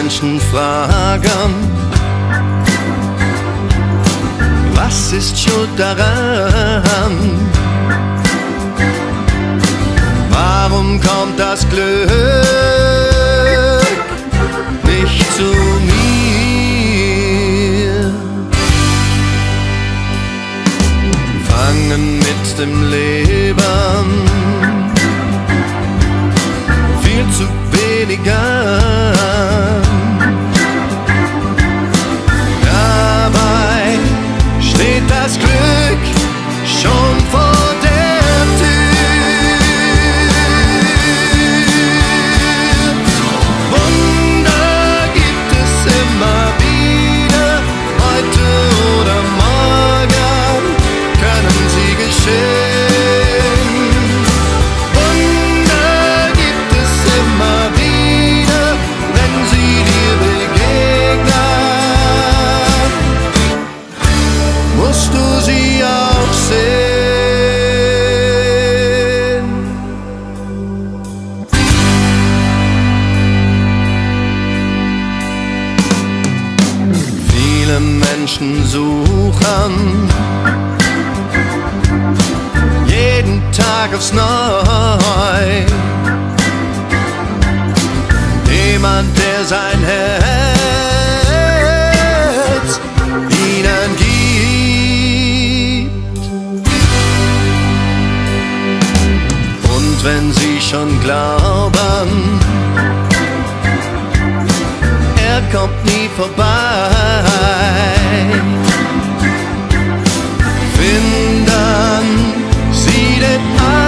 Menschen fragen, was ist schuld daran? Warum kommt das Glück nicht zu mir? Fangen mit dem Leben viel zu wenig an. Dabei steht das Glück schon vor der Tür. Wunder gibt es immer wieder, heute oder morgen können sie geschehen. Wunder gibt es immer wieder, wenn sie dir begegnen, musst du sie auch sehen. Viele Menschen suchen jeden Tag aufs Neue jemand, der sein Herz ihnen gibt. Und wenn sie schon glauben, er kommt nie vorbei, finden sie den